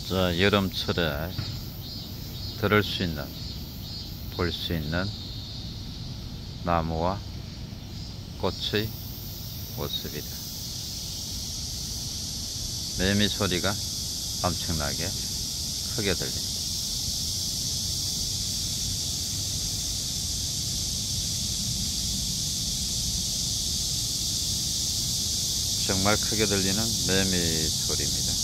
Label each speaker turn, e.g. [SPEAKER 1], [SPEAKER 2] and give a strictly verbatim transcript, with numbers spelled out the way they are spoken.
[SPEAKER 1] 자, 여름철에 들을 수 있는, 볼 수 있는 나무와 꽃의 모습이다. 매미 소리가 엄청나게 크게 들립니다. 정말 크게 들리는 매미 소리입니다.